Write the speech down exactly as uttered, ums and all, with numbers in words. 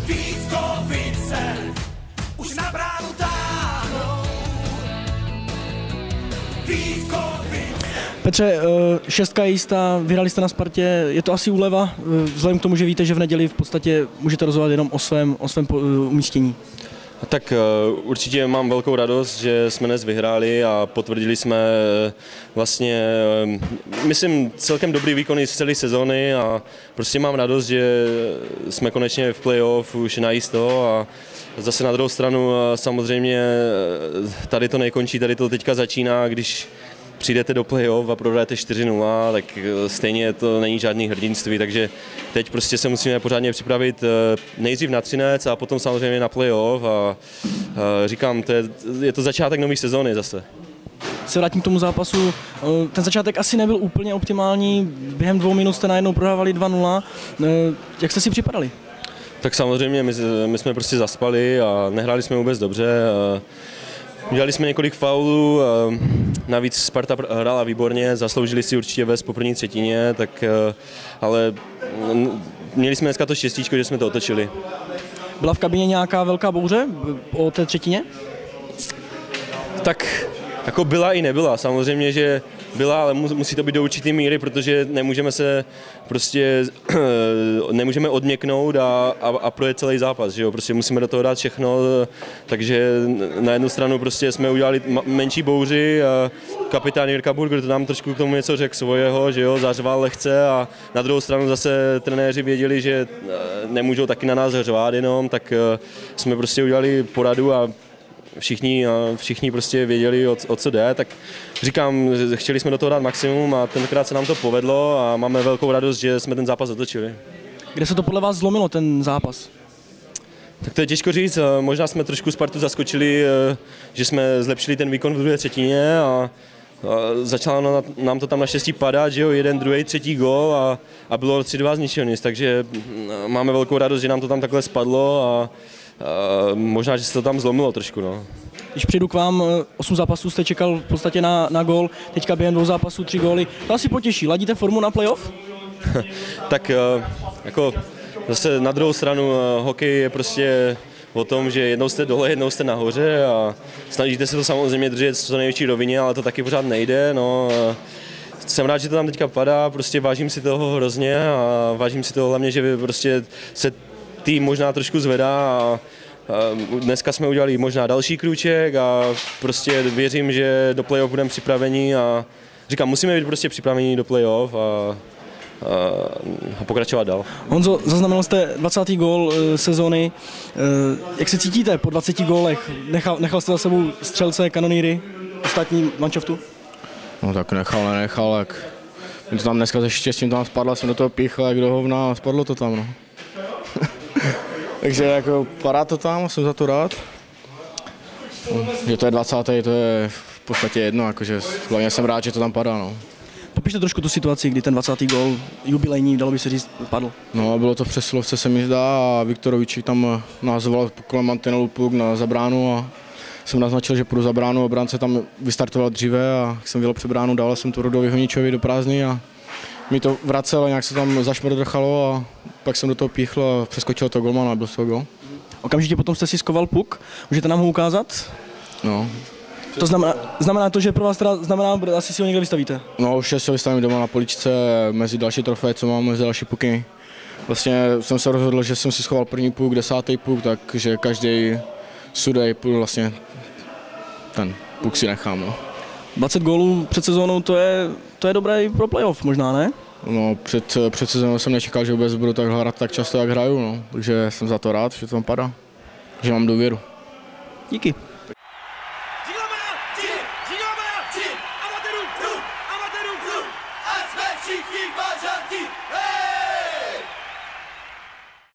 Vítkovice už na bránu táhnou. Vítkovice. Petře, šestka je jistá, vyhrali jste na Spartě, je to asi úleva, vzhledem k tomu, že víte, že v neděli v podstatě můžete rozhodovat jenom o svém, o svém umístění. Tak určitě mám velkou radost, že jsme dnes vyhráli a potvrdili jsme vlastně, myslím, celkem dobrý výkony z celé sezóny a prostě mám radost, že jsme konečně v playoff už najisto a zase na druhou stranu samozřejmě tady to nekončí, tady to teďka začíná, když přijdete do playoff a prohráte čtyři nula, tak stejně to není žádný hrdinství, takže teď prostě se musíme pořádně připravit nejdřív na Třinec a potom samozřejmě na playoff a říkám, to je, je to začátek nové sezóny zase. Se vrátím k tomu zápasu, ten začátek asi nebyl úplně optimální, během dvou minut jste najednou prohrávali dva nula, jak jste si připadali? Tak samozřejmě my, my jsme prostě zaspali a nehráli jsme vůbec dobře. Udělali jsme několik faulů, navíc Sparta hrála výborně, zasloužili si určitě vést po první třetině, tak, ale měli jsme dneska to štěstíčko, že jsme to otočili. Byla v kabině nějaká velká bouře o té třetině? Tak jako byla i nebyla, samozřejmě, že byla, ale musí to být do určité míry, protože nemůžeme se prostě nemůžeme odměknout a, a, a projet celý zápas, že jo? Prostě musíme do toho dát všechno, takže na jednu stranu prostě jsme udělali menší bouři a kapitán Jirka Burger to nám trošku k tomu něco řekl svojeho, že jo, zařval lehce a na druhou stranu zase trenéři věděli, že nemůžou taky na nás řvát jenom, tak jsme prostě udělali poradu a Všichni, všichni prostě věděli, o, o co jde, tak říkám, chtěli jsme do toho dát maximum a tenkrát se nám to povedlo a máme velkou radost, že jsme ten zápas otočili. Kde se to podle vás zlomilo, ten zápas? Tak to je těžko říct, možná jsme trošku Spartu zaskočili, že jsme zlepšili ten výkon v druhé třetině a, a začalo nám to tam naštěstí padat, že jo, jeden, druhý, třetí gól a, a bylo tři dva z ničeho nic, takže máme velkou radost, že nám to tam takhle spadlo a Uh, možná, že se to tam zlomilo trošku, no. Když přijdu k vám, osm zápasů jste čekal v podstatě na, na gól, teďka během dvou zápasů tři góly, to asi potěší. Ladíte formu na playoff? Tak uh, jako zase na druhou stranu uh, hokej je prostě o tom, že jednou jste dole, jednou jste nahoře a snažíte se to samozřejmě držet v co největší rovině, ale to taky pořád nejde, no. Uh, Jsem rád, že to tam teďka padá, prostě vážím si toho hrozně a vážím si toho hlavně, že prostě se tým možná trošku zvedá a dneska jsme udělali možná další krůček a prostě věřím, že do playoff budeme připraveni a říkám, musíme být prostě připraveni do playoff a, a, a pokračovat dál. Honzo, zaznamenal jste dvacátý gól e, sezóny. E, jak se cítíte po dvaceti gólech? Nechal, nechal jste za sebou střelce, kanonýry, ostatní manšaftu? No tak nechal, nenechal, jak mi to tam dneska se štěstím tam spadla, jsem do toho píchl, jak do hovna a spadlo to tam, no. Takže jako padá to tam, jsem za to rád. Že to je dvacátý to je v podstatě jedno, jakože hlavně jsem rád, že to tam padá, no. Popište trošku tu situaci, kdy ten dvacátý gól, jubilejní, dalo by se říct, padl. No, bylo to v přesilovce, se mi zdá, a Viktorovič tam názval kolem mantinelu puk na zabránu a jsem naznačil, že půjdu za bránu, obránce tam vystartoval dříve a jsem vyjel před bránu, dal jsem to Rudovi Honičovi do prázdny a mi to vracelo, nějak se tam zašmrdrchalo a pak jsem do toho píchl a přeskočil to golmana a byl z toho gol. Okamžitě potom jste si skoval puk, můžete nám ho ukázat? No. To znamená, znamená to, že pro vás teda znamená, asi si ho někde vystavíte? No, už si ho vystavím doma na poličce mezi další trofeje, co mám, mezi další puky. Vlastně jsem se rozhodl, že jsem si schoval první puk, desátý puk, takže každý sudej vlastně ten puk si nechám, no. dvacet gólů před sezónou, to je, to je dobré i pro playoff možná, ne? No, před, před sezónou jsem nečekal, že vůbec budu tak hrát tak často, jak hraju, no. Takže jsem za to rád, že to tam padá, že mám důvěru. Díky.